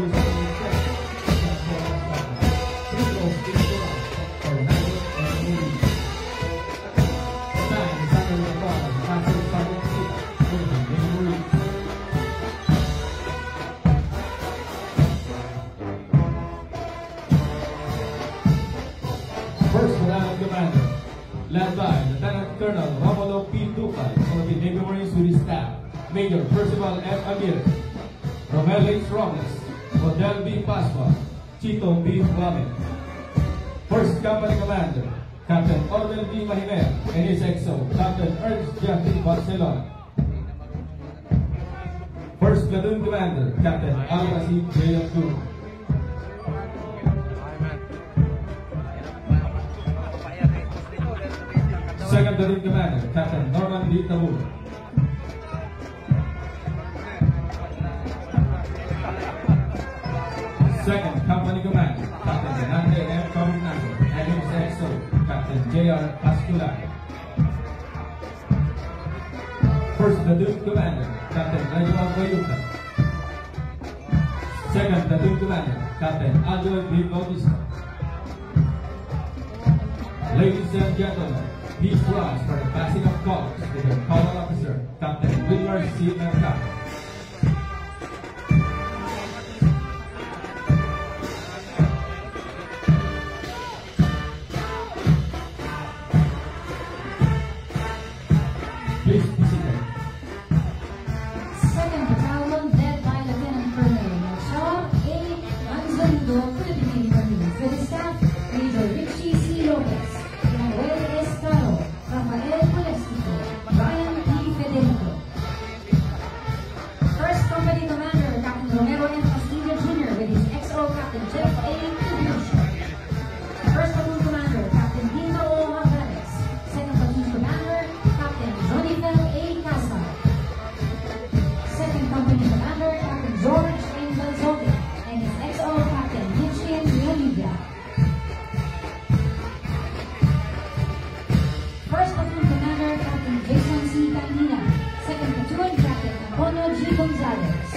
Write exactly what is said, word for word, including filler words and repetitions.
First Battalion Commander, led by Lieutenant Colonel Romulo P. Ducal, Philippine Navy Marines with his staff, Major Percival F. Aguirre, Romel H. Robles, Odell B. Pasqua, Chito B. Guamen. First Company Commander, Captain Orwell B. Mahimea, and his X O, Captain Ernst Jacqueline Barcelona. First Platoon Commander, Captain Al-Rasib J. Abdul. Second Platoon Commander, Captain Norman D. Tabur. Second Company Commander, Captain Denante M. Camugnano, and his X O, Captain J R. Pascular. First Platoon Commander, Captain Reginald Bayuca. Second Platoon Commander, Captain Aldo B. Bautista. Ladies and gentlemen, please rise for the passing of colors with the color officer, Captain Wilmer C. Mercado. Please be seated. Second Battalion, led by Lieutenant Colonel Marshal A. Manzanito, Philippine Marines, with his staff, Major Richie C. Lopez, Manuel Escano, Rafael Polestico, Brian P. Federico. First Company Commander, Captain Romero M. Castillo Junior, with his X O, Captain Jeff A. Cubiush. First Platoon Commander, Captain Dino O. Havanes. Second Platoon Commander, Captain Johnny Fel A. Casa. Second Company Commander, Captain George M. Balzote, and his X O, Captain Mitchin Leonidia. First Platoon Commander, Captain Jason C. Candina. Second Platoon, Captain Antonio G. Gonzalez.